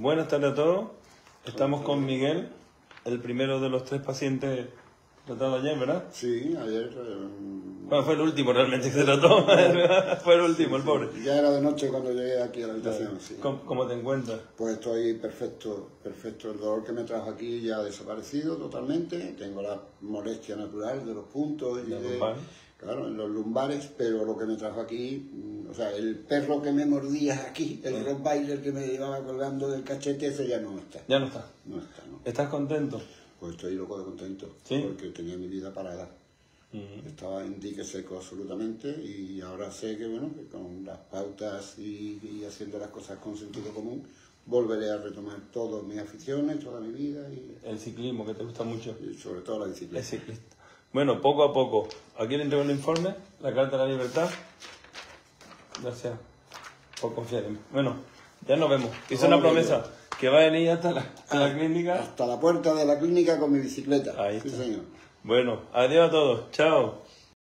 Buenas tardes a todos. Estamos con Miguel, el primero de los 3 pacientes tratados ayer, ¿verdad? Sí, ayer... Bueno, fue el último realmente que se trató. Fue el último, el pobre. Ya era de noche cuando llegué aquí a la habitación. Sí. ¿Cómo te encuentras? Pues estoy perfecto, perfecto. El dolor que me trajo aquí ya ha desaparecido totalmente. Tengo la molestia natural de los puntos y claro, en los lumbares, pero lo que me trajo aquí, o sea, el perro que me mordía aquí, el Rottweiler que me llevaba colgando del cachete, ese ya no está. Ya no está. No está, no. ¿Estás contento? Pues estoy loco de contento, ¿Sí? porque tenía mi vida parada. Estaba en dique seco absolutamente y ahora sé que, bueno, que con las pautas y haciendo las cosas con sentido común, volveré a retomar todas mis aficiones, toda mi vida y... El ciclismo, que te gusta mucho. Y sobre todo la disciplina. Es ciclista. Bueno, poco a poco. Aquí le entrego el informe, la Carta de la Libertad. Gracias por confiar en mí. Bueno, ya nos vemos. Hice una promesa, que va a venir hasta la clínica. Hasta la puerta de la clínica con mi bicicleta. Ahí sí, está. Señor. Bueno, adiós a todos. Chao.